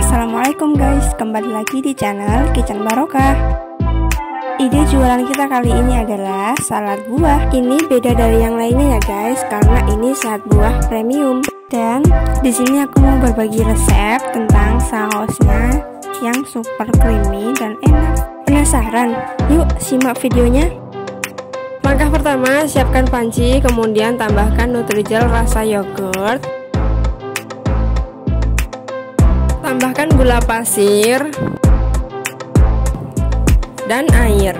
Assalamualaikum guys, kembali lagi di channel Kitchen Barokah. Ide jualan kita kali ini adalah salad buah. Ini beda dari yang lainnya ya guys, karena ini salad buah premium. Dan di sini aku mau berbagi resep tentang sausnya yang super creamy dan enak. Penasaran? Yuk simak videonya. Langkah pertama, siapkan panci, kemudian tambahkan Nutrijel rasa yogurt. Tambahkan gula pasir dan air.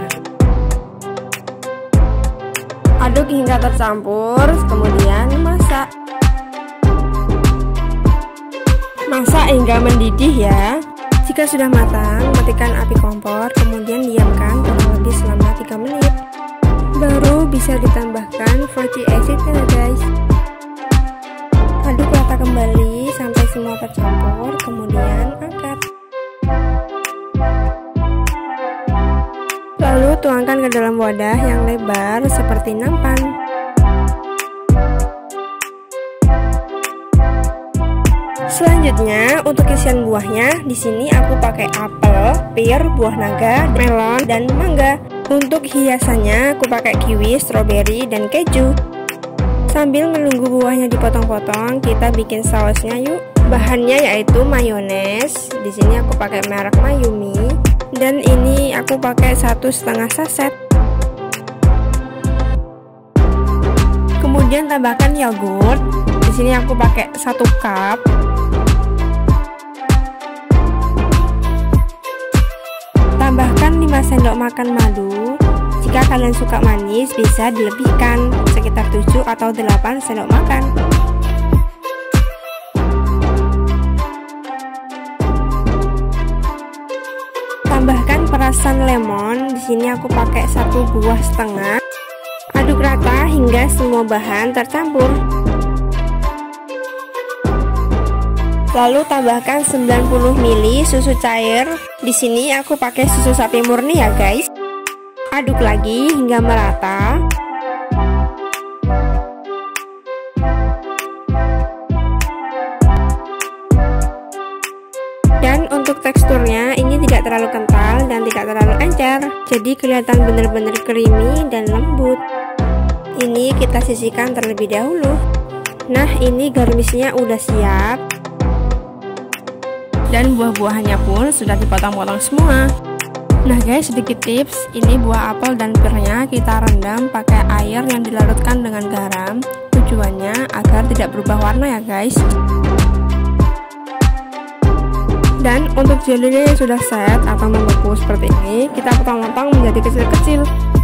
Aduk hingga tercampur, kemudian masak. Masak hingga mendidih ya. Jika sudah matang, matikan api kompor, kemudian diamkan kurang lebih selama 3 menit. Baru bisa ditambahkan fatty acidnya guys. Aduk rata kembali sampai semua tercampur, kemudian angkat. Lalu tuangkan ke dalam wadah yang lebar seperti nampan. Selanjutnya untuk isian buahnya, di sini aku pakai apel, pir, buah naga, melon, dan mangga. Untuk hiasannya aku pakai kiwi, stroberi, dan keju. Sambil menunggu buahnya dipotong-potong, kita bikin sausnya yuk. Bahannya yaitu mayones. Di sini aku pakai merek Mayumi, dan ini aku pakai 1,5 saset. Kemudian tambahkan yogurt. Di sini aku pakai 1 cup. Tambahkan 5 sendok makan madu. Jika kalian suka manis, bisa dilebihkan sekitar 7 atau 8 sendok makan. Tambahkan perasan lemon. Di sini aku pakai 1,5 buah. Aduk rata hingga semua bahan tercampur. Lalu tambahkan 90 ml susu cair. Di sini aku pakai susu sapi murni ya guys. Aduk lagi hingga merata. Dan untuk teksturnya ini tidak terlalu kental dan tidak terlalu encer, jadi kelihatan benar-benar creamy dan lembut. Ini kita sisihkan terlebih dahulu. Nah, ini garnisnya udah siap. Dan buah-buahannya pun sudah dipotong-potong semua. Nah guys, sedikit tips, ini buah apel dan pirnya kita rendam pakai air yang dilarutkan dengan garam. Tujuannya agar tidak berubah warna ya guys. Dan untuk jelinya yang sudah set atau membeku seperti ini, kita potong-potong menjadi kecil-kecil.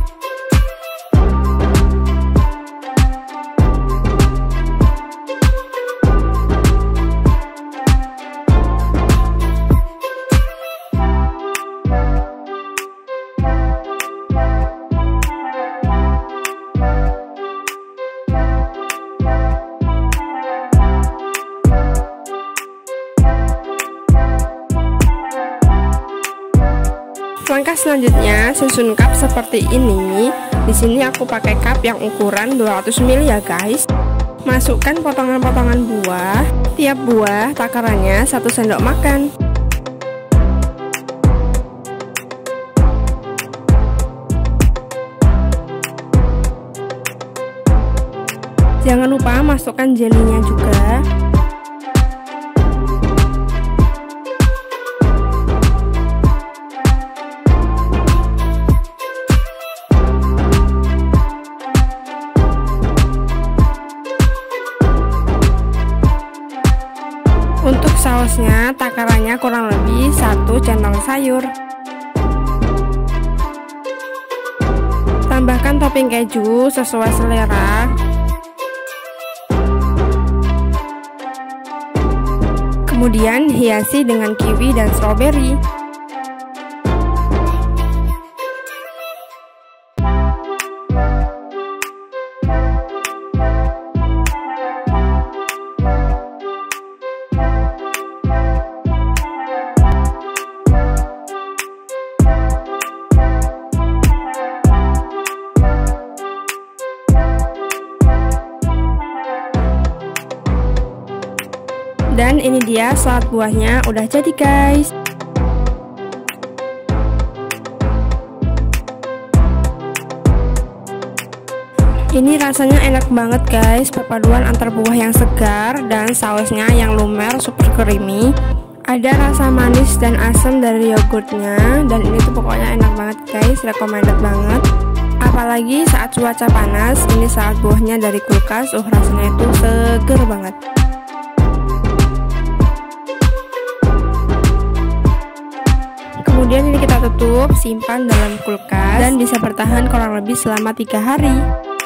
Langkah selanjutnya, susun cup seperti ini. Di sini aku pakai cup yang ukuran 200 ml ya guys. Masukkan potongan-potongan buah. Tiap buah takarannya 1 sendok makan. Jangan lupa masukkan jelinya juga. Untuk sausnya, takarannya kurang lebih 1 centong sayur. Tambahkan topping keju sesuai selera. Kemudian hiasi dengan kiwi dan stroberi. Dan ini dia salad buahnya udah jadi guys. Ini rasanya enak banget guys, perpaduan antar buah yang segar dan sausnya yang lumer super creamy. Ada rasa manis dan asam dari yogurtnya, dan ini tuh pokoknya enak banget guys, recommended banget. Apalagi saat cuaca panas, ini salad buahnya dari kulkas, rasanya itu seger banget. Kemudian ini kita tutup, simpan dalam kulkas, dan bisa bertahan kurang lebih selama 3 hari.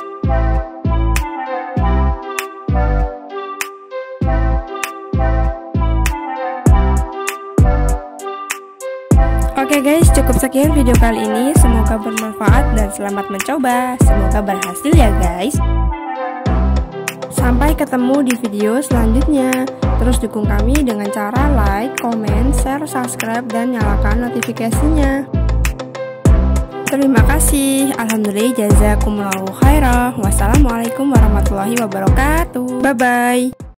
Oke guys, cukup sekian video kali ini. Semoga bermanfaat dan selamat mencoba. Semoga berhasil ya guys. Sampai ketemu di video selanjutnya. Terus dukung kami dengan cara like, comment, share, subscribe, dan nyalakan notifikasinya. Terima kasih. Alhamdulillah, jazakumullahu khairah. Wassalamualaikum warahmatullahi wabarakatuh. Bye bye.